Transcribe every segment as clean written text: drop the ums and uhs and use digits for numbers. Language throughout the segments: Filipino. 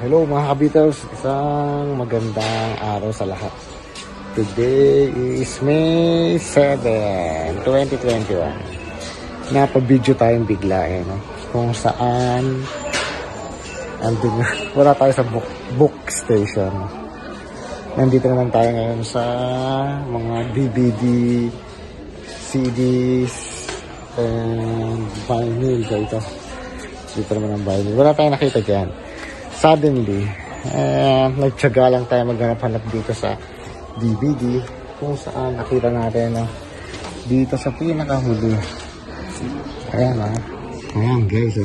Hello mga kabiters, isang magandang araw sa lahat. Today is May 7, 2021. Napabidyo tayong bigla no? Kung saan andun, wala tayo sa book station. Nandito naman tayo ngayon sa mga DVD, CDs, and vinyl ba ito? Dito naman ang vinyl. Wala tayong nakita dyan. Suddenly, nagtsaga lang tayo maghanap-hanap dito sa DVD kung saan nakita natin dito sa pinakahuli. Ayan ayan guys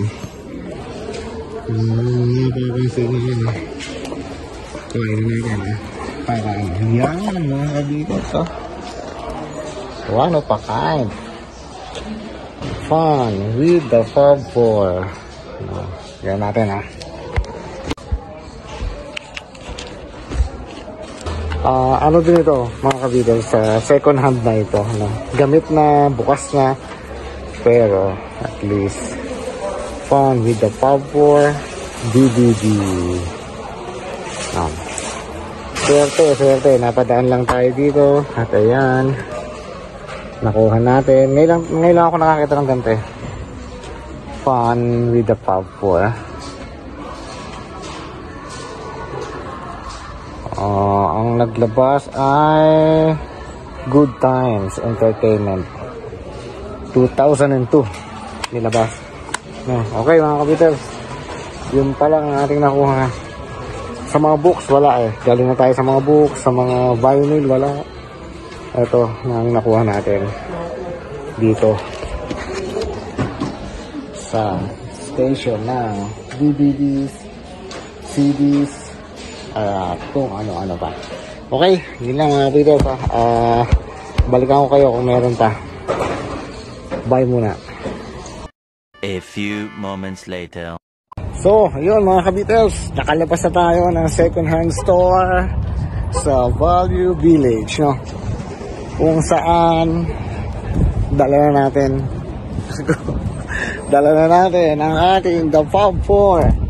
napapansin nyo yun kuhain na natin parang yan mga kabiters one of a kind, fun with the Fab 4. Yan natin ano din ito mga kabiters, second hand na ito gamit na, bukas na, pero at least fun with the Fab 4 DVD. Swerte napadaan lang tayo dito at ayan nakuha natin. Ngayon lang ako nakakita ng ganito fun with the Fab 4. Ang naglabas ay Good Times Entertainment 2002 nilabas. Okay mga kabiters, yun pa lang ang ating nakuha. Sa mga books wala galing na tayo sa mga books, sa mga vinyl wala. Ito na ang nakuha natin dito sa station ng DVDs, CDs, kung ano-ano pa. Okay, yun lang mga video pa. Balikan ko kayo kung meron pa. Bye muna. A few moments later. So, yun mga kabiters, nakalabas na tayo ng second hand store sa Value Village, no? Kung saan dala na natin ang ating The Fab 4.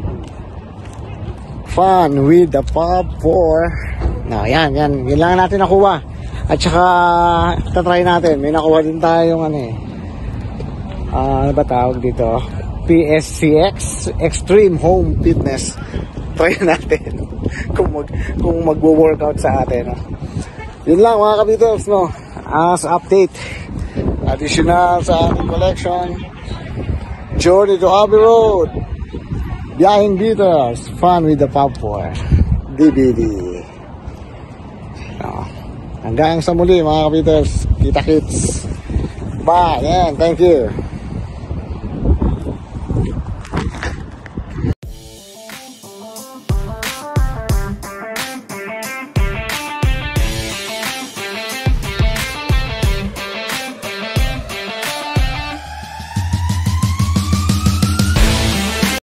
Fun with the Fab 4. No, yan lang natin nakuha. At saka tatry natin, may nakuha din tayong ano ba tawag dito? PSCX Extreme Home Fitness. Try natin kung magwo-workout sa atin. Yun lang mga kabiters, no? As update, additional sa ating collection, Journey to Abbey Road, Biyahing Beaters, Fun with the Fab 4 DVD. Hanggang sa muli mga kabiters, kita kits. Bye and thank you.